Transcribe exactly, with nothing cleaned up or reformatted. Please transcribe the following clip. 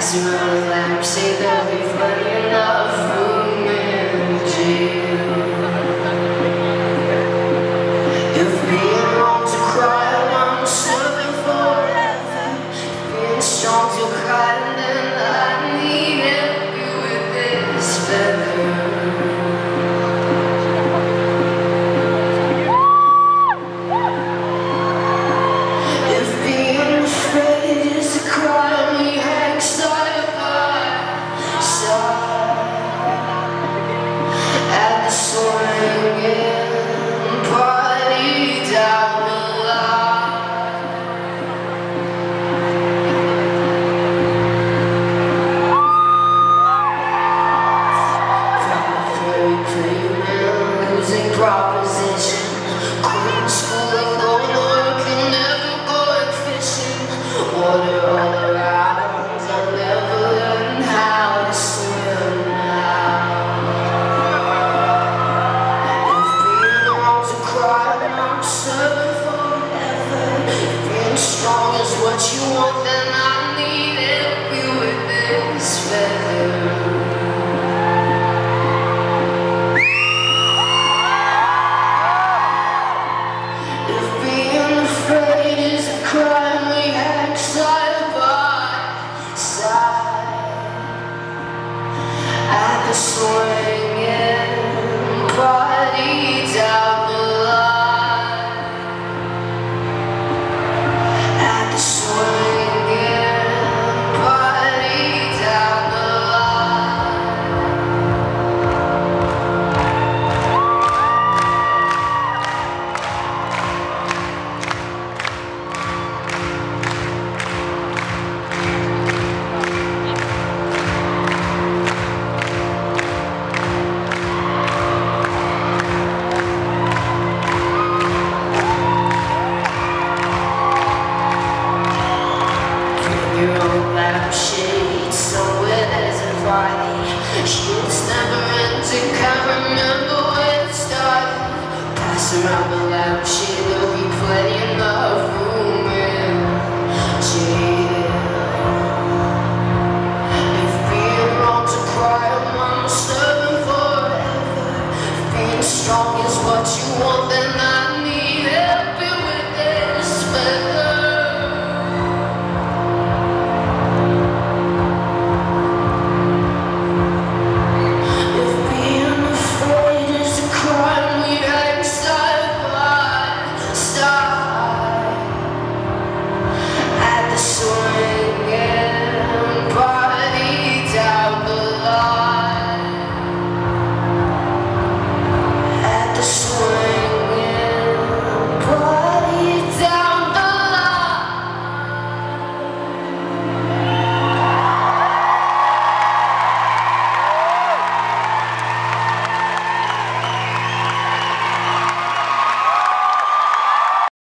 Pass around the lamp, say there'll be plenty enough room in the jail. If being wrong to cry, I'm serving forever. Being strong to cry, then I need help you with this feather. Proposition, quitting school and going to work and never going fishing. Water all around, I'll never learn how to swim now. If being wrong to cry, I'm serving forever. If being strong is what you want, then I need help you with this feather. Swinging body down the line, at the swinging body down the lampshade, somewhere there's a party. It's never ending, can't remember where it started. Pass around the lampshade, there'll be plenty of